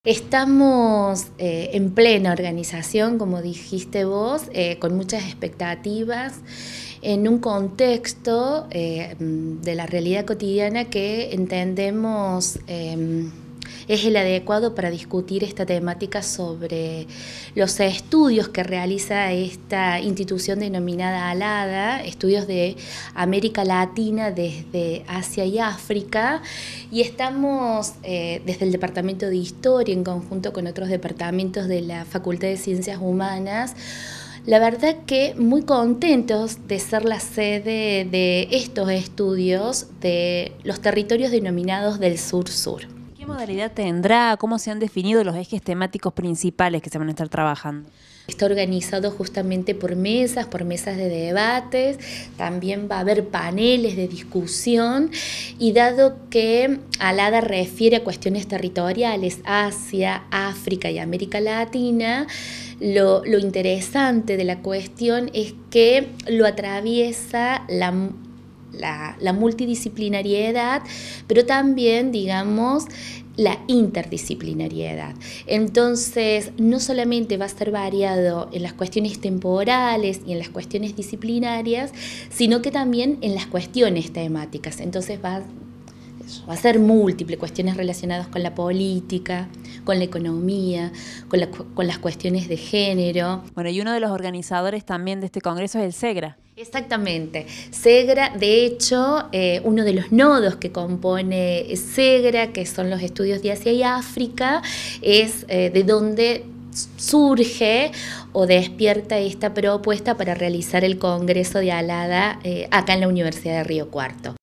Estamos en plena organización, como dijiste vos, con muchas expectativas, en un contexto de la realidad cotidiana que entendemos es el adecuado para discutir esta temática sobre los estudios que realiza esta institución denominada ALADA, estudios de América Latina desde Asia y África, y estamos desde el Departamento de Historia, en conjunto con otros departamentos de la Facultad de Ciencias Humanas, la verdad que muy contentos de ser la sede de estos estudios de los territorios denominados del Sur-Sur. ¿Qué modalidad tendrá? ¿Cómo se han definido los ejes temáticos principales que se van a estar trabajando? Está organizado justamente por mesas de debates, también va a haber paneles de discusión, y dado que ALADA refiere a cuestiones territoriales, Asia, África y América Latina, lo interesante de la cuestión es que lo atraviesa la multidisciplinariedad, pero también, digamos, la interdisciplinariedad. Entonces, no solamente va a ser variado en las cuestiones temporales y en las cuestiones disciplinarias, sino que también en las cuestiones temáticas. Entonces va a ser múltiple, cuestiones relacionadas con la política, con la economía, con las cuestiones de género. Bueno, y uno de los organizadores también de este congreso es el SEGRA. Exactamente. SEGRA, de hecho, uno de los nodos que compone SEGRA, que son los estudios de Asia y África, es de donde surge o despierta esta propuesta para realizar el congreso de ALADA acá en la Universidad de Río Cuarto.